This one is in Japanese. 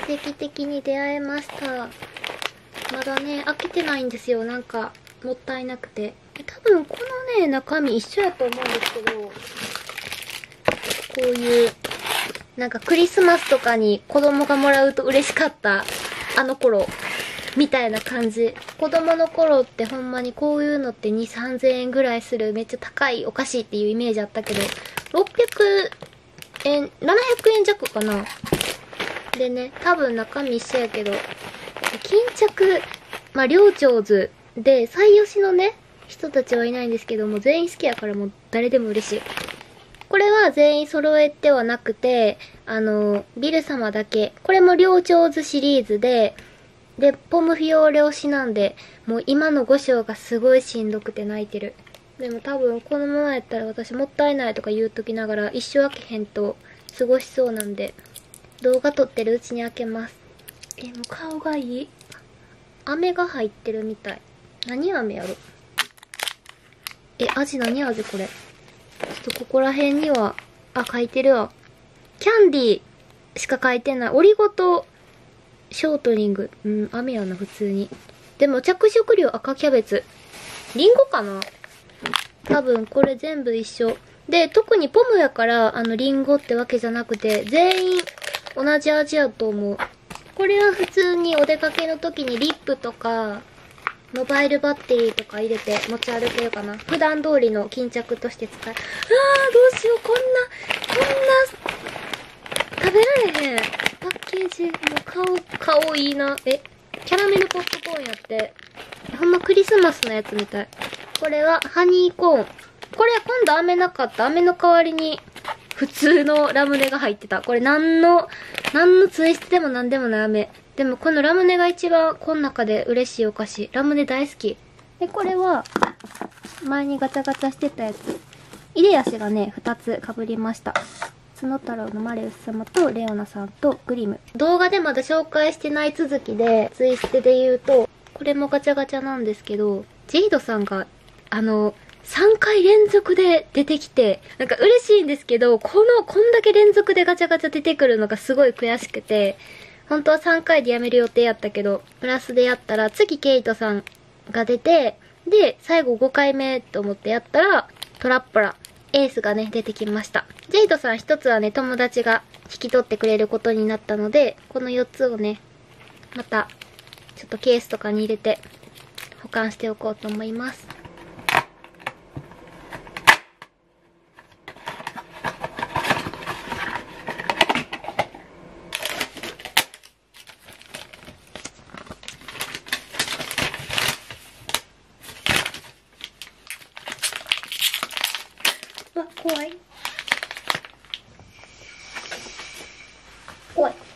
奇跡的に出会えました。まだね、開けてないんですよ。なんか、もったいなくて。多分このね、中身一緒やと思うんですけど、こういう、なんかクリスマスとかに子供がもらうと嬉しかったあの頃みたいな感じ。子供の頃ってほんまにこういうのって2、3000円ぐらいするめっちゃ高いお菓子っていうイメージあったけど、600円、700円弱かな。でね、多分中身一緒やけど、巾着、まあ、両長図で最良しのね、人たちはいないんですけども、全員好きやからもう誰でも嬉しい。これは全員揃えてはなくて、ビル様だけ。これも両長図シリーズで、ポムフィオーレ推しなんで、もう今の5章がすごいしんどくて泣いてる。でも多分このままやったら私もったいないとか言うときながら一生開けへんと過ごしそうなんで、動画撮ってるうちに開けます。もう顔がいい。飴が入ってるみたい。何飴やろ。味何味これ。ちょっとここら辺には、書いてるわ。キャンディーしか書いてない。オリゴ糖ショートニング。飴やな、普通に。でも着色料赤キャベツ。リンゴかな？多分これ全部一緒。で、特にポムやから、リンゴってわけじゃなくて、全員同じ味やと思う。これは普通にお出かけの時にリップとか、モバイルバッテリーとか入れて持ち歩けるかな。普段通りの巾着として使え。どうしよう、こんな、食べられへん。パッケージ、もう顔いいな。キャラメルポップコーンやって。ほんまクリスマスのやつみたい。これはハニーコーン。これ今度飴なかった。飴の代わりに普通のラムネが入ってた。これ何のツイストでも何でもない飴。でもこのラムネが一番この中で嬉しいお菓子。ラムネ大好き。で、これは前にガチャガチャしてたやつ。イデアシがね、2つ被りました。角太郎のマレウス様とレオナさんとグリム。動画でまだ紹介してない続きで、ツイステで言うと、これもガチャガチャなんですけど、ジェイドさんが、3回連続で出てきて、なんか嬉しいんですけど、こんだけ連続でガチャガチャ出てくるのがすごい悔しくて、本当は3回でやめる予定やったけど、プラスでやったら、次ケイトさんが出て、で、最後5回目と思ってやったら、トラップラ、エースがね、出てきました。ジェイドさん一つはね、友達が引き取ってくれることになったので、この4つをね、また、ちょっとケースとかに入れて、保管しておこうと思います。怖い。怖い。